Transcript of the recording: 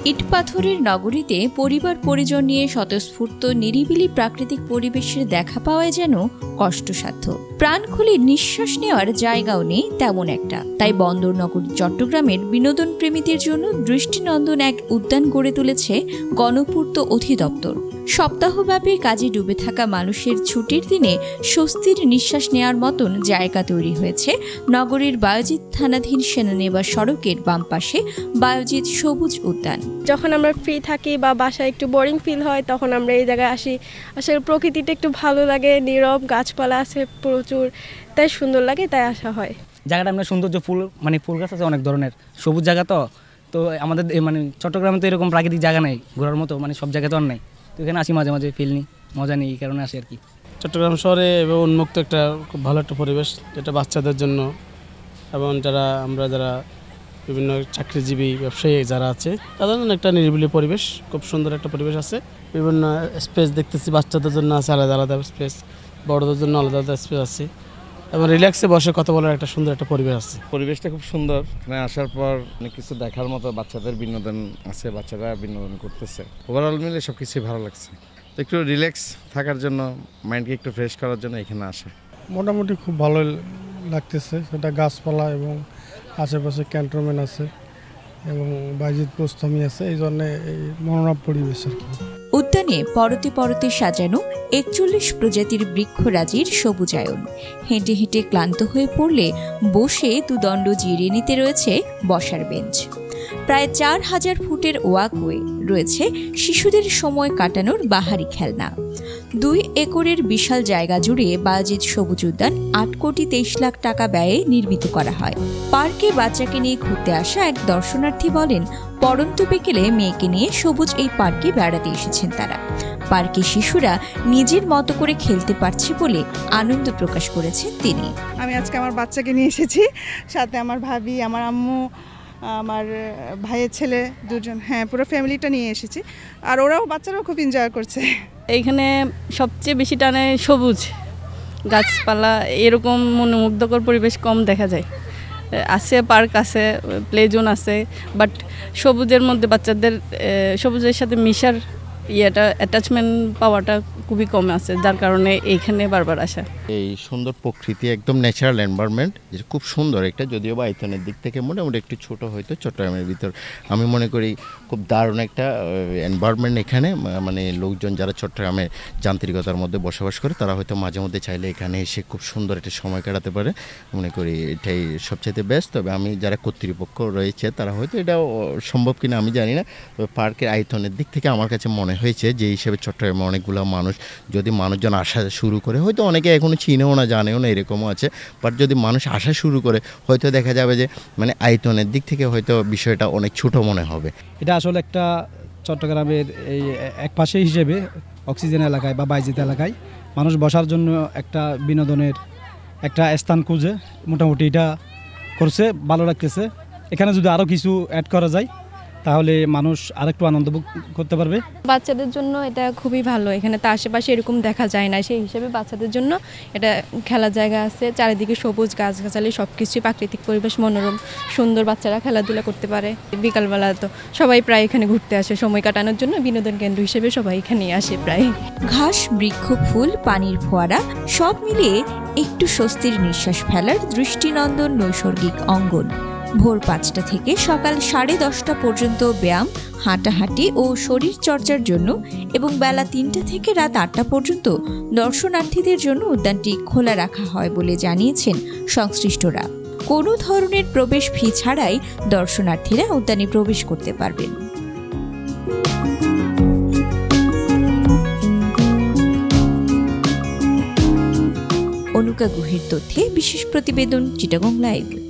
ইটপাথরের নগরীতে পরিবার পরিজন নিয়ে স্বতঃস্ফূর্ত নিরিবিলি প্রাকৃতিক পরিবেশের দেখা পাওয়ায় যেন কষ্টসাধ্য। প্রাণ খুলে নিঃশ্বাস নেওয়ার জায়গাও নেই তেমন একটা। তাই বন্দর নগরী চট্টগ্রামের বিনোদন প্রেমীদের জন্য দৃষ্টিনন্দন এক উদ্যান গড়ে তুলেছে গণপূর্ত অধিদপ্তর। সপ্তাহব্যাপী কাজে ডুবে থাকা মানুষের ছুটির দিনে স্বস্তির নিঃশ্বাস নেওয়ার মতন জায়গা তৈরি হয়েছে নগরীর বায়োজিৎ থানাধীন সেনানিবাস সড়কের বাম পাশে বায়োজিৎ সবুজ উদ্যান। যখন আমরা ফ্রি থাকি বা বাসায় একটু বোরিং ফিল হয় তখন আমরা এই জায়গায় আসি। আসলে প্রকৃতিটা একটু ভালো লাগে, নীরব, গাছপালা আছে প্রচুর, তাই সুন্দর লাগে, তাই আসা হয়। জায়গাটা আমরা সৌন্দর্য ফুল গাছ আছে অনেক ধরনের, সবুজ জায়গা তো আমাদের চট্টগ্রামে তো এরকম প্রাকৃতিক জায়গা নেই ঘোরার মতো, সব জায়গায় তো আর নেই। তো এখানে আসি মাঝে মাঝে ফিল নিই, মজা নিই, এই কারণে আসি আর কি। চট্টগ্রাম শহরে উন্মুক্ত একটা খুব ভালো একটা পরিবেশ, যেটা বাচ্চাদের জন্য এবং যারা বিভিন্ন চাকরিজীবী ব্যবসায়ী যারা আছে তাদের জন্য একটা নিরিবিলি পরিবেশ, খুব সুন্দর একটা পরিবেশ আছে। বিভিন্ন স্পেস দেখতেছি, বাচ্চাদের জন্য আছে আলাদা আলাদা স্পেস, বড়দের জন্য আলাদা আলাদা স্পেস আছে এবং রিল্যাক্সে বসে কথা বলার একটা সুন্দর একটা পরিবেশ আছে। পরিবেশটা খুব সুন্দর, এখানে আসার পর অনেক কিছু দেখার মতো, বাচ্চাদের বিনোদন আছে, বাচ্চারা বিনোদন করতেছে। ওভারঅল মিলে সব কিছুই ভালো লাগছে। তো একটু রিল্যাক্স থাকার জন্য, মাইন্ডকে একটু ফ্রেশ করার জন্য এখানে আসা মোটামুটি খুব ভালো লাগতেছে। সেটা গাছপালা এবং আশেপাশে ক্যান্টনমেন্ট আছে এবং বায়োজিৎ প্রস্থমী আছে, এই জন্য এই মনোরম পরিবেশ আর কি। উদ্যানে পরতে পরতে সাজানো ৪১ প্রজাতির বৃক্ষরাজির সবুজায়ন। হেঁটে হেঁটে ক্লান্ত হয়ে পড়লে বসে দুদণ্ড জিরিয়ে নিতে রয়েছে বসার বেঞ্চ। প্রায় ৪,০০০ ফুটের ওয়াকওয়ে রয়েছে শিশুদের সময় কাটানোর বাহারি খেলনা। ২ একরের বিশাল জায়গা জুড়ে বায়োজিৎ সবুজ উদ্যান ৮ কোটি ২৩ লাখ টাকা ব্যয়ে নির্মিত করা হয়। পার্কে বাচ্চাকে নিয়ে ঘুরতে আসা এক দর্শনার্থী বলেন, পড়ন্ত বিকেলে মেয়েকে নিয়ে সবুজ এই পার্কে বেড়াতে এসেছেন তারা। পার্কে শিশুরা নিজের মতো করে খেলতে পারছে বলে আনন্দ প্রকাশ করেছেন তিনি। আমি আজকে আমার বাচ্চাকে নিয়ে এসেছি, সাথে আমার ভাবি, আমার আম্মু, আমার ভাইয়ের ছেলে দুজন, পুরো ফ্যামিলিটা নিয়ে এসেছি। আর বাচ্চারাও খুব এনজয় করছে। এইখানে সবচেয়ে বেশি টানে সবুজ গাছপালা, এরকম মনোমুগ্ধকর পরিবেশ কম দেখা যায়। আছে পার্ক আছে, প্লে জোন আছে, বাট সবুজের মধ্যে বাচ্চাদের সবুজের সাথে মিশার অ্যাটাচমেন্ট পাওয়াটা খুবই কম আছে, যার কারণে এইখানে বারবার আসা। এই সুন্দর প্রকৃতি, একদম ন্যাচারাল এনভায়রনমেন্ট, যেটা খুব সুন্দর একটা, যদিও বা আয়তনের দিক থেকে মোটামুটি একটু ছোট হয়তো চট্টগ্রামের ভিতর, আমি মনে করি খুব দারুণ একটা এনভায়রনমেন্ট এখানে। লোকজন যারা চট্টগ্রামের যান্ত্রিকতার মধ্যে বসবাস করে তারা হয়তো মাঝে মধ্যে চাইলে এখানে এসে খুব সুন্দর একটা সময় কাটাতে পারে। মনে করি এটাই সবচেয়ে বেস্ট। তবে আমি যারা কর্তৃপক্ষ রয়েছে তারা হয়তো এটা সম্ভব কিনা আমি জানি না, তবে পার্কের আয়তনের দিক থেকে আমার কাছে মনে হয়েছে যে হিসেবে চট্টগ্রামে অনেকগুলো মানুষ, যদি মানুষজন আসা শুরু করে, হয়তো অনেকে এখনও চিনেও না, জানেও না, এরকমও আছে, বাট যদি মানুষ আসা শুরু করে হয়তো দেখা যাবে যে আয়তনের দিক থেকে হয়তো বিষয়টা অনেক ছোট মনে হবে। এটা আসলে একটা চট্টগ্রামের এই এক পাশে হিসেবে অক্সিজেন এলাকায় বা বায়োজিৎ এলাকায় মানুষ বসার জন্য একটা বিনোদনের একটা স্থান খুঁজে মোটামুটি এটা করছে, ভালো লাগতেছে। এখানে যদি আরও কিছু অ্যাড করা যায় তাহলে মানুষ আরেকটু আনন্দ ভোগ করতে পারবে। বাচ্চাদের জন্য এটা খুবই ভালো, এখানে তো আশেপাশে এরকম দেখা যায় না, সেই হিসেবে বাচ্চাদের জন্য এটা খেলার জায়গা আছে, চারিদিকে সবুজ গাছগাছালি, সব কিছুই প্রাকৃতিক পরিবেশ, মনোরম সুন্দর, বাচ্চারা খেলাধুলা করতে পারে। বিকালবেলা তো সবাই প্রায় এখানে ঘুরতে আসে সময় কাটানোর জন্য, বিনোদন কেন্দ্র হিসেবে সবাই এখানেই আসে প্রায়। ঘাস, বৃক্ষ, ফুল, পানির ফোয়ারা সব মিলিয়ে একটু স্বস্তির নিঃশ্বাস ফেলার দৃষ্টিনন্দন নৈসর্গিক অঙ্গন। ভোর ৫টা থেকে সকাল ১০:৩০ পর্যন্ত ব্যায়াম, হাঁটাহাঁটি ও শরীর চর্চার জন্য এবং বেলা ৩টা থেকে রাত ৮টা পর্যন্ত দর্শনার্থীদের জন্য উদ্যানটি খোলা রাখা হয় বলে জানিয়েছেন সংশ্লিষ্টরা। কোনো ধরনের প্রবেশ ফি ছাড়াই দর্শনার্থীরা উদ্যানে প্রবেশ করতে পারবেন। অনুকা গুহির তথ্যে বিশেষ প্রতিবেদন, চিটাগং লাইভ।